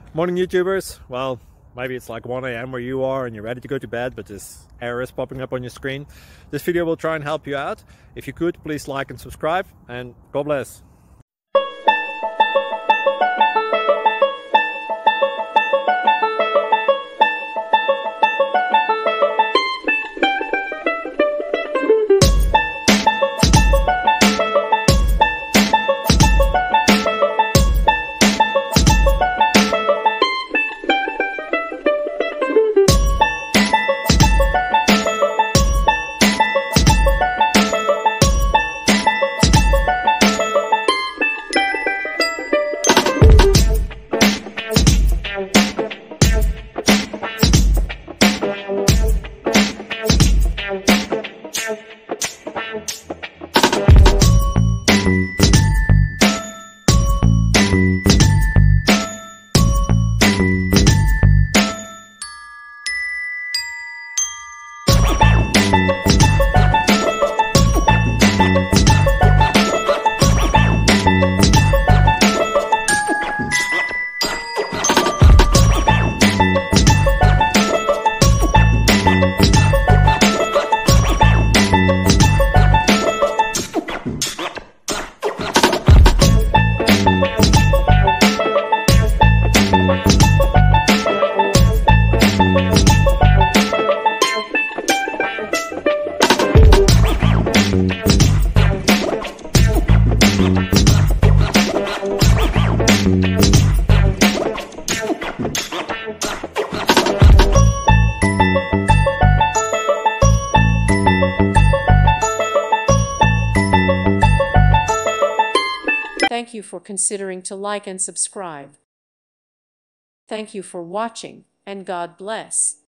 Morning YouTubers. Well, maybe it's like 1 a.m. where you are and you're ready to go to bed, but this error is popping up on your screen. This video will try and help you out. If you could, please like and subscribe, and God bless. Thank you for considering to like and subscribe. Thank you for watching, and God bless.